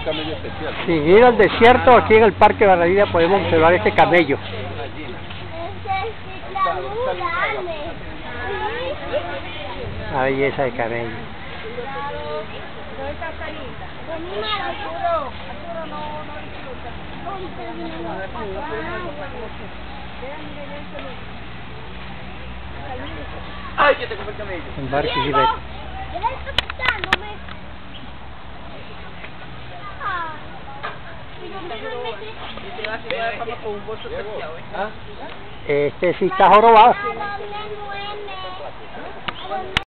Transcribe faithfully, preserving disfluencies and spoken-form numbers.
un camello especial. Sin ir al desierto, aquí en el Parque Barranquilla podemos observar este camello. La belleza de camello. ¡Ay, que te coge el camello! En Barquisimeto. Este sí está jorobado.